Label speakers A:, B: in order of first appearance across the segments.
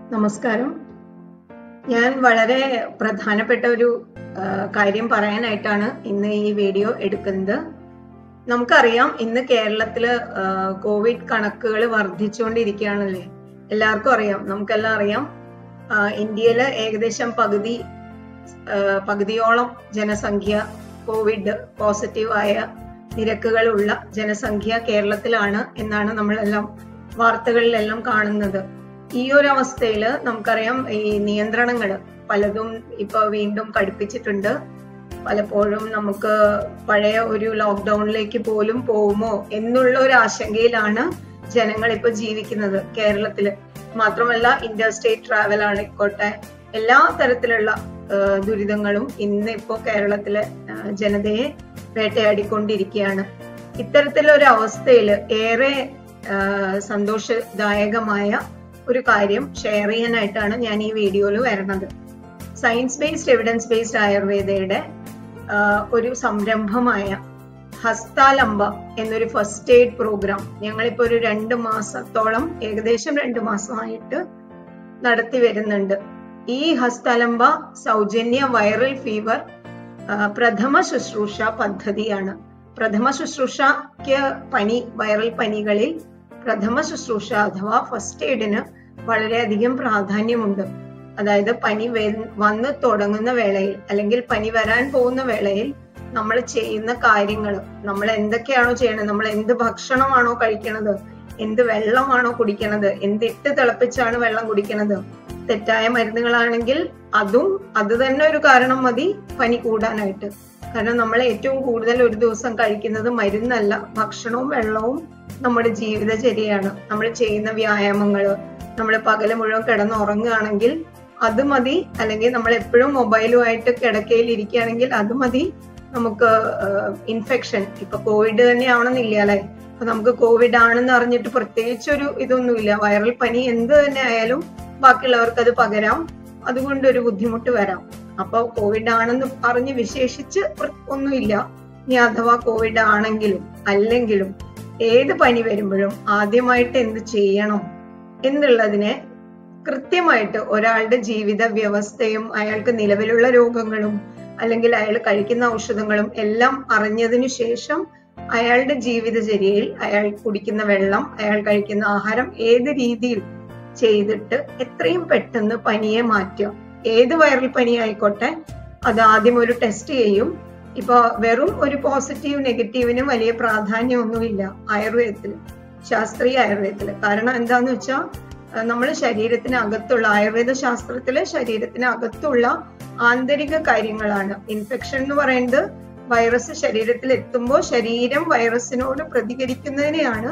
A: നമസ്കാരം. ഞാൻ വളരെ പ്രധാനപ്പെട്ട ഒരു കാര്യം പറയാനായിട്ടാണ് ഇന്ന് ഈ വീഡിയോ എടുക്കുന്നത്. നമുക്കറിയാം, ഇന്ന് കേരളത്തില് കോവിഡ് കണക്കുകൾ വർദ്ധിച്ചുകൊണ്ടിരിക്കുകയാണല്ലേ. എല്ലാവർക്കും അറിയാം, നമുക്കെല്ലാം അറിയാം. ഇന്ത്യയില് ഏകദേശം പകുതിയോളം ജനസംഖ്യ കോവിഡ് പോസിറ്റീവായ നിരക്കുകളുള്ള ജനസംഖ്യ കേരളത്തിലാണ് എന്നാണ് നമ്മളെല്ലാം വാർത്തകളിലെല്ലാം കാണുന്നത്. ഈ ഒരു അവസ്ഥയില് നമുക്കറിയാം, ഈ നിയന്ത്രണങ്ങൾ പലതും ഇപ്പൊ വീണ്ടും കടുപ്പിച്ചിട്ടുണ്ട്. പലപ്പോഴും നമുക്ക് പഴയ ഒരു ലോക്ക്ഡൌണിലേക്ക് പോലും പോകുമോ എന്നുള്ള ഒരു ആശങ്കയിലാണ് ജനങ്ങൾ ഇപ്പൊ ജീവിക്കുന്നത് കേരളത്തില്. മാത്രമല്ല, ഇന്റർ സ്റ്റേറ്റ് ട്രാവൽ ആയിക്കോട്ടെ, എല്ലാ തരത്തിലുള്ള ദുരിതങ്ങളും ഇന്ന് ഇപ്പോ കേരളത്തിലെ ജനതയെ വേട്ടയാടിക്കൊണ്ടിരിക്കുകയാണ്. ഇത്തരത്തിലൊരു അവസ്ഥയിൽ ഏറെ സന്തോഷദായകമായ ഒരു കാര്യം ഷെയർ ചെയ്യാനായിട്ടാണ് ഞാൻ ഈ വീഡിയോയിൽ വരുന്നത്. സയൻസ് ബേസ്ഡ് എവിഡൻസ് ബേസ്ഡ് ആയുർവേദയുടെ ഒരു സംരംഭമായ ഹസ്താലംബ എന്നൊരു ഫസ്റ്റ് എയ്ഡ് പ്രോഗ്രാം ഞങ്ങളിപ്പോ ഒരു 2 മാസത്തോളം, ഏകദേശം 2 മാസമായിട്ട് നടത്തി വരുന്നുണ്ട്. ഈ ഹസ്താലംബ സൗജന്യ വൈറൽ ഫീവർ പ്രഥമ ശുശ്രൂഷ പദ്ധതിയാണ്. പ്രഥമ ശുശ്രൂഷയ്ക്ക് വൈറൽ പനികളിൽ പ്രഥമ ശുശ്രൂഷ അഥവാ ഫസ്റ്റ് എയ്ഡിന് വളരെയധികം പ്രാധാന്യമുണ്ട്. അതായത് പനി വന്ന് തുടങ്ങുന്ന വേളയിൽ അല്ലെങ്കിൽ പനി വരാൻ പോകുന്ന വേളയിൽ നമ്മൾ ചെയ്യുന്ന കാര്യങ്ങൾ, നമ്മൾ എന്തൊക്കെയാണോ ചെയ്യണത്, നമ്മൾ എന്ത് ഭക്ഷണമാണോ കഴിക്കണത്, എന്ത് വെള്ളമാണോ കുടിക്കണത്, എന്തിട്ട് തിളപ്പിച്ചാണ് വെള്ളം കുടിക്കണത്, തെറ്റായ മരുന്നുകളാണെങ്കിൽ അത് തന്നെ ഒരു കാരണം മതി പനി കൂടാനായിട്ട്. കാരണം നമ്മൾ ഏറ്റവും കൂടുതൽ ഒരു ദിവസം കഴിക്കുന്നത് മരുന്നല്ല, ഭക്ഷണവും വെള്ളവും നമ്മുടെ ജീവിതചര്യയാണ്. നമ്മൾ ചെയ്യുന്ന വ്യായാമങ്ങള്, നമ്മൾ പകല് മുഴുവൻ കിടന്നുറങ്ങുകയാണെങ്കിൽ അത് മതി. അല്ലെങ്കിൽ നമ്മൾ എപ്പോഴും മൊബൈലുമായിട്ട് കിടക്കയിൽ ഇരിക്കുകയാണെങ്കിൽ അത് മതി നമുക്ക് ഇൻഫെക്ഷൻ. ഇപ്പൊ കോവിഡ് തന്നെ ആവണമെന്നില്ല അല്ലെ. അപ്പൊ നമുക്ക് കോവിഡ് ആണെന്ന് അറിഞ്ഞിട്ട് പ്രത്യേകിച്ചൊരു ഇതൊന്നുമില്ല. വൈറൽ പനി എന്ത് തന്നെ ആയാലും ബാക്കിയുള്ളവർക്ക് അത് പകരാം, അതുകൊണ്ടൊരു ബുദ്ധിമുട്ട് വരാം. അപ്പൊ കോവിഡ് ആണെന്ന് പറഞ്ഞ് വിശേഷിച്ച് ഒന്നുമില്ല. ഇനി അഥവാ കോവിഡ് ആണെങ്കിലും അല്ലെങ്കിലും ഏത് പനി വരുമ്പോഴും ആദ്യമായിട്ട് എന്ത് ചെയ്യണം എന്നുള്ളതിനെ കൃത്യമായിട്ട് ഒരാളുടെ ജീവിത വ്യവസ്ഥയും അയാൾക്ക് നിലവിലുള്ള രോഗങ്ങളും അല്ലെങ്കിൽ അയാൾ കഴിക്കുന്ന ഔഷധങ്ങളും എല്ലാം അറിഞ്ഞതിനു ശേഷം അയാളുടെ ജീവിതചര്യയിൽ അയാൾ കുടിക്കുന്ന വെള്ളം, അയാൾ കഴിക്കുന്ന ആഹാരം ഏത് രീതിയിൽ ചെയ്തിട്ട് എത്രയും പെട്ടെന്ന് പനിയെ മാറ്റുക. ഏത് വൈറൽ പനി ആയിക്കോട്ടെ, അത് ആദ്യം ഒരു ടെസ്റ്റ് ചെയ്യും. ഇപ്പൊ വെറും ഒരു പോസിറ്റീവ് നെഗറ്റീവിന് വലിയ പ്രാധാന്യമൊന്നുമില്ല ആയുർവേദത്തില്, ശാസ്ത്രീയ ആയുർവേദത്തില്. കാരണം എന്താന്ന് വെച്ചാൽ, നമ്മൾ ശരീരത്തിനകത്തുള്ള, ആയുർവേദ ശാസ്ത്രത്തിലെ ശരീരത്തിനകത്തുള്ള ആന്തരിക കാര്യങ്ങളാണ്. ഇൻഫെക്ഷൻ എന്ന് പറയുന്നത് വൈറസ് ശരീരത്തിൽ എത്തുമ്പോൾ ശരീരം വൈറസിനോട് പ്രതികരിക്കുന്നതിനെയാണ്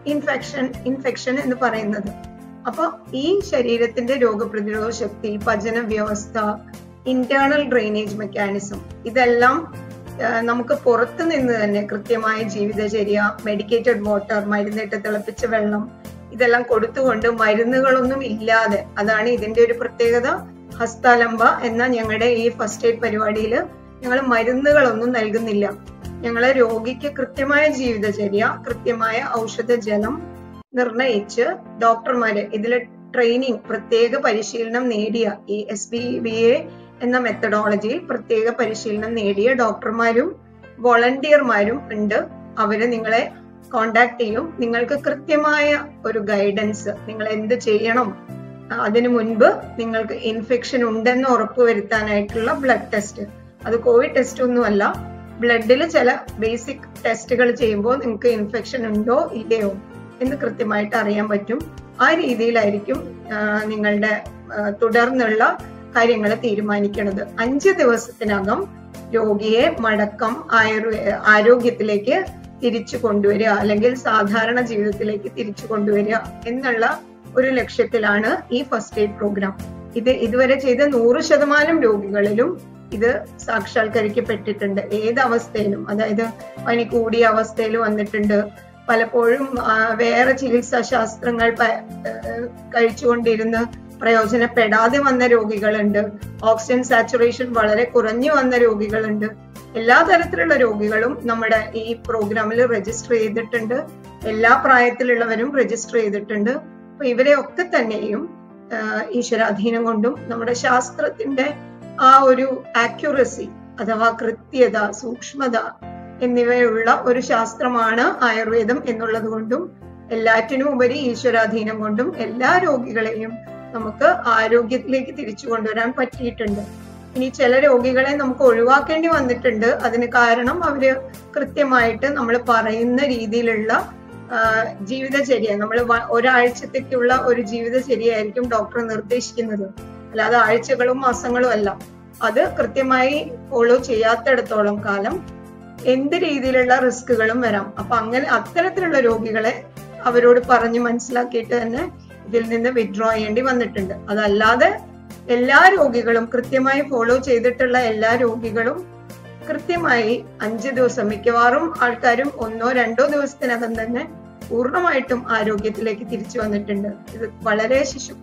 A: ഇൻഫെക്ഷൻ എന്ന് പറയുന്നത്. അപ്പൊ ഈ ശരീരത്തിന്റെ രോഗപ്രതിരോധ ശക്തി, പചന വ്യവസ്ഥ, ഇന്റേണൽ ഡ്രെയിനേജ് മെക്കാനിസം, ഇതെല്ലാം നമുക്ക് പുറത്തു നിന്ന് തന്നെ കൃത്യമായ ജീവിതചര്യ, മെഡിക്കേറ്റഡ് വാട്ടർ, മരുന്നിട്ട് തിളപ്പിച്ച വെള്ളം, ഇതെല്ലാം കൊടുത്തുകൊണ്ട് മരുന്നുകളൊന്നും ഇല്ലാതെ, അതാണ് ഇതിന്റെ ഒരു പ്രത്യേകത. ഹസ്താലംബ എന്ന ഞങ്ങളുടെ ഈ ഫസ്റ്റ് എയ്ഡ് പരിപാടിയിൽ ഞങ്ങൾ മരുന്നുകളൊന്നും നൽകുന്നില്ല. ഞങ്ങളെ രോഗിക്ക് കൃത്യമായ ജീവിതചര്യ, കൃത്യമായ ഔഷധജലം നിർണയിച്ച് ഡോക്ടർമാര്, ഇതിൽ ട്രെയിനിങ്, പ്രത്യേക പരിശീലനം നേടിയ, ഈ SBVA എന്ന മെത്തഡോളജിയിൽ പ്രത്യേക പരിശീലനം നേടിയ ഡോക്ടർമാരും വോളണ്ടിയർമാരും ഉണ്ട്. അവര് നിങ്ങളെ കോണ്ടാക്ട് ചെയ്യും. നിങ്ങൾക്ക് കൃത്യമായ ഒരു ഗൈഡൻസ്, നിങ്ങൾ എന്ത് ചെയ്യണം, അതിനു മുൻപ് നിങ്ങൾക്ക് ഇൻഫെക്ഷൻ ഉണ്ടെന്ന് ഉറപ്പുവരുത്താനായിട്ടുള്ള ബ്ലഡ് ടെസ്റ്റ്. അത് കോവിഡ് ടെസ്റ്റ് ഒന്നുമല്ല, ബ്ലഡിൽ ചില ബേസിക് ടെസ്റ്റുകൾ ചെയ്യുമ്പോൾ നിങ്ങൾക്ക് ഇൻഫെക്ഷൻ ഉണ്ടോ ഇല്ലയോ എന്ന് കൃത്യമായിട്ട് അറിയാൻ പറ്റും. ആ രീതിയിലായിരിക്കും നിങ്ങളുടെ തുടർന്നുള്ള കാര്യങ്ങൾ തീരുമാനിക്കുന്നത്. 5 ദിവസത്തിനകം രോഗിയെ മടക്കം ആരോഗ്യത്തിലേക്ക് തിരിച്ചു കൊണ്ടുവരിക, അല്ലെങ്കിൽ സാധാരണ ജീവിതത്തിലേക്ക് തിരിച്ചു കൊണ്ടുവരിക എന്നുള്ള ഒരു ലക്ഷ്യത്തിലാണ് ഈ ഫസ്റ്റ് എയ്ഡ് പ്രോഗ്രാം. ഇതുവരെ ചെയ്ത 100% രോഗികളിലും ഇത് സാക്ഷാത്കരിക്കപ്പെട്ടിട്ടുണ്ട്. ഏത് അവസ്ഥയിലും, അതായത് പനി കൂടിയ അവസ്ഥയിൽ വന്നിട്ടുണ്ട്. പലപ്പോഴും വേറെ ചികിത്സാ ശാസ്ത്രങ്ങൾ കഴിച്ചുകൊണ്ടിരുന്ന് പ്രയോജനപ്പെടാതെ വന്ന രോഗികളുണ്ട്. ഓക്സിജൻ സാച്ചുറേഷൻ വളരെ കുറഞ്ഞു വന്ന രോഗികളുണ്ട്. എല്ലാ തരത്തിലുള്ള രോഗികളും നമ്മുടെ ഈ പ്രോഗ്രാമിൽ രജിസ്റ്റർ ചെയ്തിട്ടുണ്ട്. എല്ലാ പ്രായത്തിലുള്ളവരും രജിസ്റ്റർ ചെയ്തിട്ടുണ്ട്. അപ്പൊ ഇവരെ ഒക്കെ തന്നെയും ഈശ്വരാധീനം കൊണ്ടും നമ്മുടെ ശാസ്ത്രത്തിന്റെ ആ ഒരു ആക്യുറസി അഥവാ കൃത്യത, സൂക്ഷ്മത എന്നിവയുള്ള ഒരു ശാസ്ത്രമാണ് ആയുർവേദം എന്നുള്ളത് കൊണ്ടും എല്ലാറ്റിനും ഉപരി ഈശ്വരാധീനം കൊണ്ടും എല്ലാ രോഗികളെയും നമുക്ക് ആരോഗ്യത്തിലേക്ക് തിരിച്ചു കൊണ്ടുവരാൻ പറ്റിയിട്ടുണ്ട്. ഇനി ചില രോഗികളെ നമുക്ക് ഒഴിവാക്കേണ്ടി വന്നിട്ടുണ്ട്. അതിന് കാരണം അവര് കൃത്യമായിട്ട് നമ്മൾ പറയുന്ന രീതിയിലുള്ള ജീവിതചര്യ, നമ്മൾ ഒരാഴ്ചത്തേക്കുള്ള ഒരു ജീവിതചര്യയായിരിക്കും ഡോക്ടർ നിർദ്ദേശിക്കുന്നത്, അല്ലാതെ ആഴ്ചകളും മാസങ്ങളും അല്ല. അത് കൃത്യമായി ഫോളോ ചെയ്യാത്തിടത്തോളം കാലം എന്ത് രീതിയിലുള്ള റിസ്കുകളും വരാം. അപ്പൊ അങ്ങനെ അത്തരത്തിലുള്ള രോഗികളെ അവരോട് പറഞ്ഞ് മനസ്സിലാക്കിയിട്ട് തന്നെ ഇതിൽ നിന്ന് വിഡ്രോ ചെയ്യേണ്ടി വന്നിട്ടുണ്ട്. അതല്ലാതെ എല്ലാ രോഗികളും കൃത്യമായി ഫോളോ ചെയ്തിട്ടുള്ള എല്ലാ രോഗികളും കൃത്യമായി 5 ദിവസം, മിക്കവാറും ആൾക്കാരും 1-2 ദിവസത്തിനകം തന്നെ പൂർണ്ണമായിട്ടും ആരോഗ്യത്തിലേക്ക് തിരിച്ചു വന്നിട്ടുണ്ട്. ഇത് വളരെ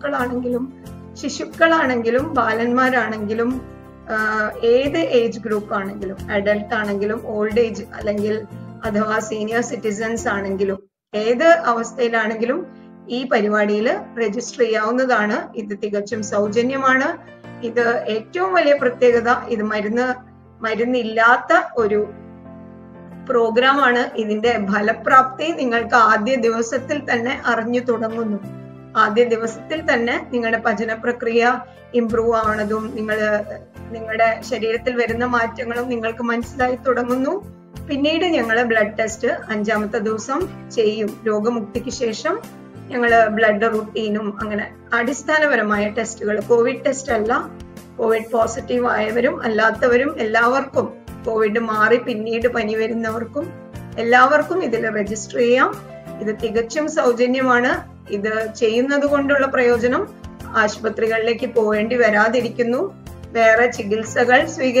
A: ശിശുക്കളാണെങ്കിലും ബാലന്മാരാണെങ്കിലും ഏത് ഏജ് ഗ്രൂപ്പ് ആണെങ്കിലും, അഡൽട്ട് ആണെങ്കിലും ഓൾഡ് ഏജ് അല്ലെങ്കിൽ അഥവാ സീനിയർ സിറ്റിസൺസ് ആണെങ്കിലും ഏത് അവസ്ഥയിലാണെങ്കിലും ഈ പരിപാടിയിൽ രജിസ്റ്റർ ചെയ്യാവുന്നതാണ്. ഇത് തികച്ചും സൗജന്യമാണ്. ഇത് ഏറ്റവും വലിയ പ്രത്യേകത, ഇത് മരുന്നില്ലാത്ത ഒരു പ്രോഗ്രാമാണ്. ഇതിന്റെ ഫലപ്രാപ്തി നിങ്ങൾക്ക് ആദ്യ ദിവസത്തിൽ തന്നെ അറിഞ്ഞു തുടങ്ങുന്നു. ആദ്യ ദിവസത്തിൽ തന്നെ നിങ്ങളുടെ പചന പ്രക്രിയ ഇംപ്രൂവ് ആവണതും നിങ്ങളുടെ ശരീരത്തിൽ വരുന്ന മാറ്റങ്ങളും നിങ്ങൾക്ക് മനസ്സിലായി തുടങ്ങുന്നു. പിന്നീട് ഞങ്ങൾ ബ്ലഡ് ടെസ്റ്റ് 5ാമത്തെ ദിവസം ചെയ്യും. രോഗമുക്തിക്ക് ശേഷം ഞങ്ങൾ ബ്ലഡ് റുട്ടീനും അങ്ങനെ അടിസ്ഥാനപരമായ ടെസ്റ്റുകൾ, കോവിഡ് ടെസ്റ്റ് അല്ല, കോവിഡ് പോസിറ്റീവ് ആയവരും അല്ലാത്തവരും എല്ലാവർക്കും, കോവിഡ് മാറി പിന്നീട് പനി വരുന്നവർക്കും എല്ലാവർക്കും ഇതിൽ രജിസ്റ്റർ ചെയ്യാം. ഇത് തികച്ചും സൗജന്യമാണ്. ഇത് ചെയ്യുന്നത് കൊണ്ടുള്ള പ്രയോജനം ആശുപത്രികളിലേക്ക് പോവേണ്ടി വരാതിരിക്കുന്നു, വേറെ ചികിത്സകൾ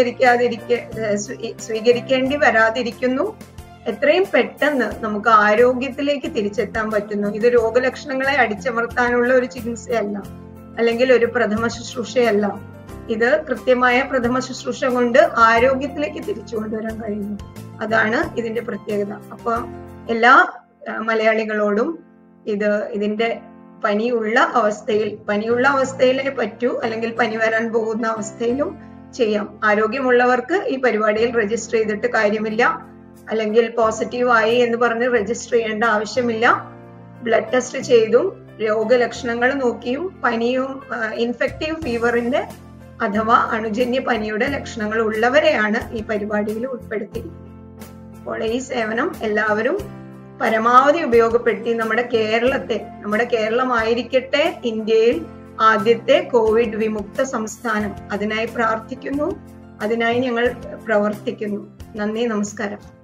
A: സ്വീകരിക്കേണ്ടി വരാതിരിക്കുന്നു. എത്രയും പെട്ടെന്ന് നമുക്ക് ആരോഗ്യത്തിലേക്ക് തിരിച്ചെത്താൻ പറ്റുന്നു. ഇത് രോഗലക്ഷണങ്ങളെ അടിച്ചമർത്താനുള്ള ഒരു ചികിത്സയല്ല, അല്ലെങ്കിൽ ഒരു പ്രഥമ ശുശ്രൂഷയല്ല. ഇത് കൃത്യമായ പ്രഥമ ശുശ്രൂഷ കൊണ്ട് ആരോഗ്യത്തിലേക്ക് തിരിച്ചു കൊണ്ടുവരാൻ കഴിയുന്നു. അതാണ് ഇതിന്റെ പ്രത്യേകത. അപ്പൊ എല്ലാ മലയാളികളോടും ഇതിന്റെ പനിയുള്ള അവസ്ഥയിലേ പറ്റൂ, അല്ലെങ്കിൽ പനി വരാൻ പോകുന്ന അവസ്ഥയിലും ചെയ്യാം. ആരോഗ്യമുള്ളവർക്ക് ഈ പരിപാടിയിൽ രജിസ്റ്റർ ചെയ്തിട്ട് കാര്യമില്ല, അല്ലെങ്കിൽ പോസിറ്റീവ് ആയി എന്ന് പറഞ്ഞ് രജിസ്റ്റർ ചെയ്യേണ്ട ആവശ്യമില്ല. ബ്ലഡ് ടെസ്റ്റ് ചെയ്തും രോഗലക്ഷണങ്ങൾ നോക്കിയും പനിയും ഇൻഫെക്റ്റീവ് ഫീവറിന്റെ അഥവാ അണുജന്യ പനിയുടെ ലക്ഷണങ്ങൾ ഉള്ളവരെയാണ് ഈ പരിപാടിയിൽ ഉൾപ്പെടുത്തിയിരിക്കുന്നത്. അപ്പോൾ ഈ സേവനം എല്ലാവരും പരമാവധി ഉപയോഗപ്പെടുത്തി നമ്മുടെ കേരളമായിരിക്കട്ടെ ഇന്ത്യയിൽ ആദ്യത്തെ കോവിഡ് വിമുക്ത സംസ്ഥാനം. അതിനായി പ്രാർത്ഥിക്കുന്നു, അതിനായി ഞങ്ങൾ പ്രവർത്തിക്കുന്നു. നന്ദി, നമസ്കാരം.